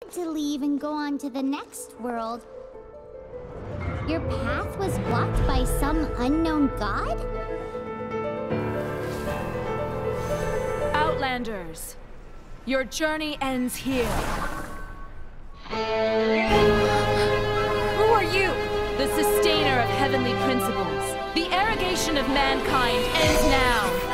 tried to leave and go on to the next world, your path was blocked by some unknown god? Outlanders, your journey ends here. Who are you? The sustainer of heavenly principles. The arrogation of mankind ends now.